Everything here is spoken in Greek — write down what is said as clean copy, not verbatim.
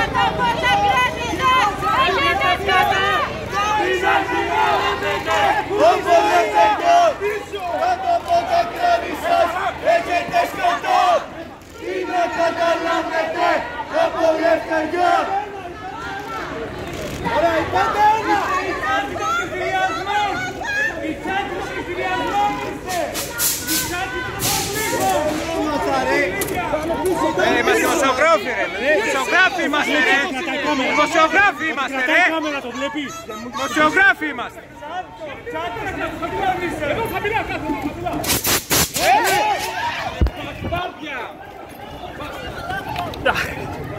Είμαστε δημοσιογράφοι ρε, δημοσιογράφοι είμαστε ρε, δημοσιογράφοι είμαστε ρε, δημοσιογράφοι είμαστε. Εδώ χαμηλά κάτω, χαμηλά.